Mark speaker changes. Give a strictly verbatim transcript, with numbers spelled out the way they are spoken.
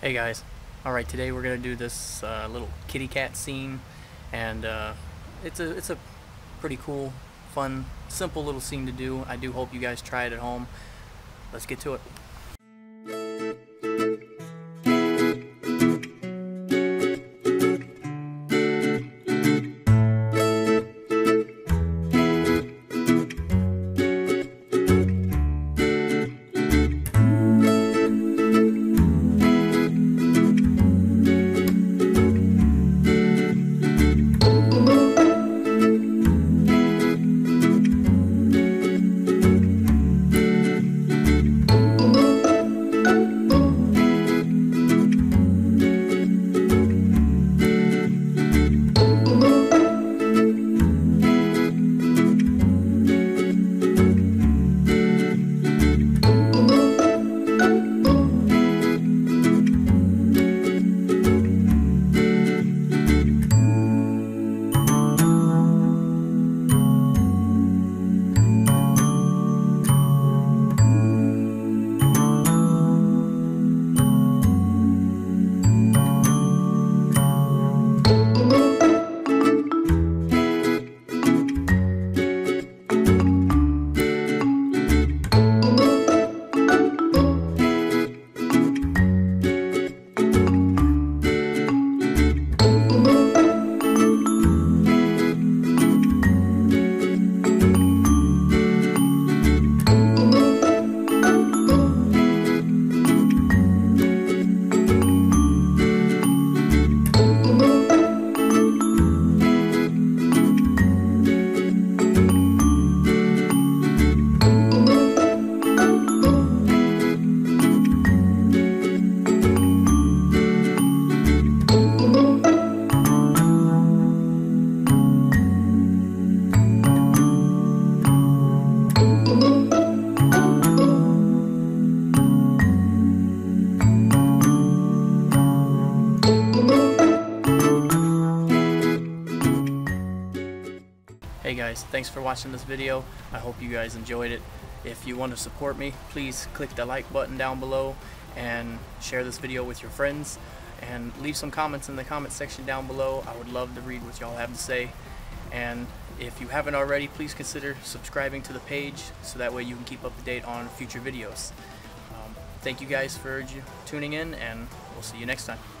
Speaker 1: Hey guys, alright, today we're gonna do this uh, little kitty cat scene, and uh, it's a it's a pretty cool, fun, simple little scene to do. I do hope you guys try it at home. Let's get to it. Hey guys, thanks for watching this video. I hope you guys enjoyed it. If you want to support me, please click the like button down below and share this video with your friends, and leave some comments in the comment section down below. I would love to read what y'all have to say. And if you haven't already, please consider subscribing to the page so that way you can keep up to date on future videos. Um, thank you guys for tuning in, and we'll see you next time.